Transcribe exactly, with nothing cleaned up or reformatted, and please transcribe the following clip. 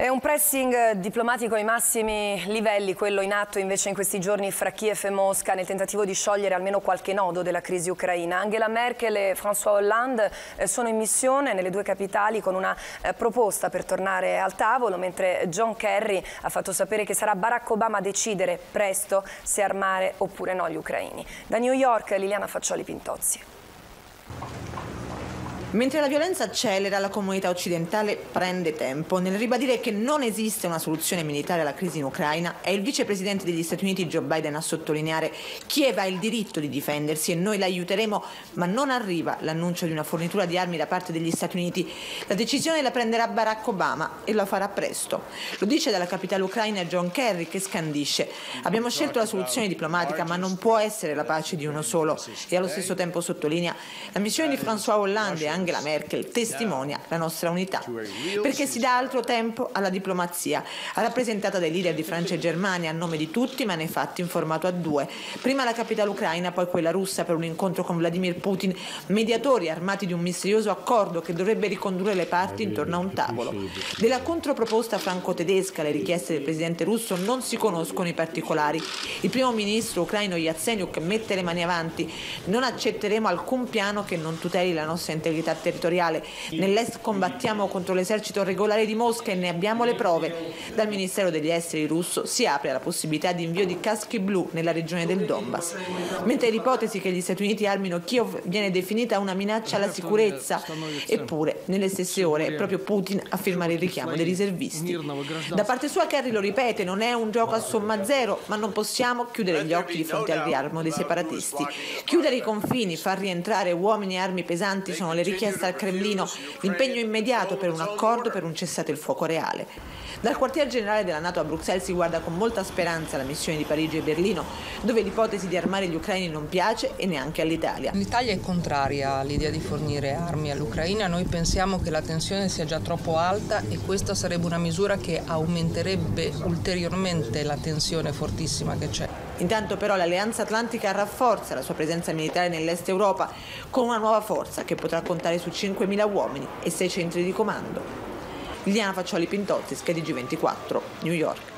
È un pressing diplomatico ai massimi livelli, quello in atto invece in questi giorni fra Kiev e Mosca nel tentativo di sciogliere almeno qualche nodo della crisi ucraina. Angela Merkel e François Hollande sono in missione nelle due capitali con una proposta per tornare al tavolo, mentre John Kerry ha fatto sapere che sarà Barack Obama a decidere presto se armare oppure no gli ucraini. Da New York, Liliana Faccioli-Pintozzi. Mentre la violenza accelera, la comunità occidentale prende tempo. Nel ribadire che non esiste una soluzione militare alla crisi in Ucraina, è il vicepresidente degli Stati Uniti Joe Biden a sottolineare: Kiev ha il diritto di difendersi e noi la aiuteremo, ma non arriva l'annuncio di una fornitura di armi da parte degli Stati Uniti. La decisione la prenderà Barack Obama e la farà presto. Lo dice dalla capitale ucraina John Kerry, che scandisce: abbiamo scelto la soluzione diplomatica, ma non può essere la pace di uno solo. E allo stesso tempo sottolinea: la missione di François Hollande e Angela Merkel testimonia la nostra unità, perché si dà altro tempo alla diplomazia, rappresentata dai leader di Francia e Germania a nome di tutti, ma nei fatti in formato a due. Prima la capitale ucraina, poi quella russa per un incontro con Vladimir Putin, mediatori armati di un misterioso accordo che dovrebbe ricondurre le parti intorno a un tavolo. Della controproposta franco-tedesca alle richieste del presidente russo non si conoscono i particolari. Il primo ministro ucraino Yatsenyuk mette le mani avanti: non accetteremo alcun piano che non tuteli la nostra integrità territoriale. Nell'est combattiamo contro l'esercito regolare di Mosca e ne abbiamo le prove. Dal Ministero degli Esteri russo si apre alla possibilità di invio di caschi blu nella regione del Donbass. Mentre l'ipotesi che gli Stati Uniti armino Kiev viene definita una minaccia alla sicurezza, eppure nelle stesse ore è proprio Putin a firmare il richiamo dei riservisti. Da parte sua Kerry lo ripete: non è un gioco a somma zero, ma non possiamo chiudere gli occhi di fronte al riarmo dei separatisti. Chiudere i confini, far rientrare uomini e armi pesanti sono le richieste al Cremlino, l'impegno immediato per un accordo per un cessate il fuoco reale. Dal quartier generale della NATO a Bruxelles si guarda con molta speranza alla missione di Parigi e Berlino, dove l'ipotesi di armare gli ucraini non piace e neanche all'Italia. L'Italia è contraria all'idea di fornire armi all'Ucraina. Noi pensiamo che la tensione sia già troppo alta e questa sarebbe una misura che aumenterebbe ulteriormente la tensione fortissima che c'è. Intanto però l'Alleanza Atlantica rafforza la sua presenza militare nell'est Europa con una nuova forza che potrà contare su cinquemila uomini e sei centri di comando. Liliana Faccioli-Pintozzi, Sky T G ventiquattro, New York.